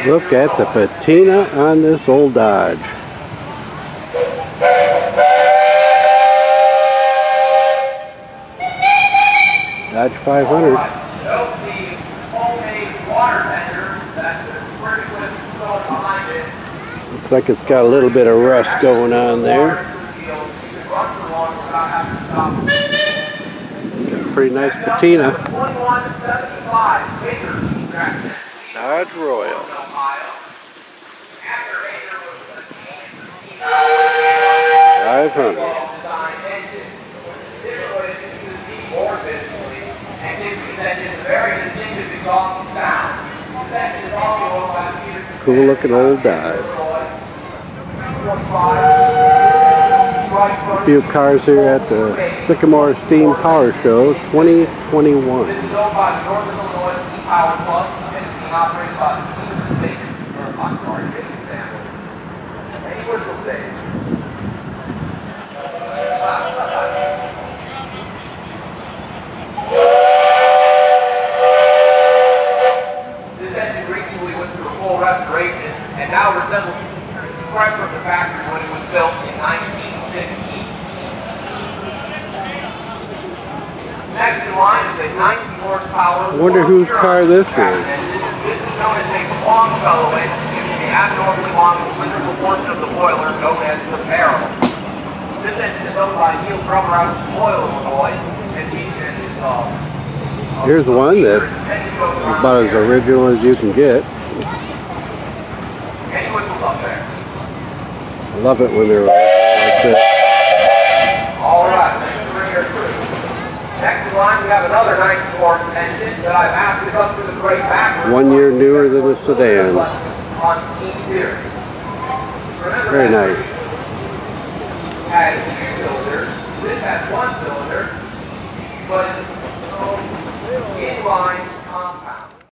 Look at the patina on this old Dodge. Dodge 500. Looks like it's got a little bit of rust going on there. Pretty nice patina. Dodge Royal. 500. Cool looking old Dodge. A few cars here at the Sycamore Steam Power Show 2021. This engine recently went through a full restoration and now resembles right from the factory when it was built in 1960. Next in line is a 90 horsepower. I wonder whose car this is. This is known as a Longfellow engine, given the abnormally long cylindrical portion of the boiler known as the barrel. This engine is owned by Neil Drummer out of Oil, Illinois, and these engines Here's one that's about as original as you can get. Any whistles up there? I love it when they're like this. Alright, thanks for bringing your crew. Next in line we have another 90 horse engine that I've asked to come through the great backwards. 1 year newer than a sedan. Very nice. Has 2 cylinders. This has 1 cylinder, but it's inline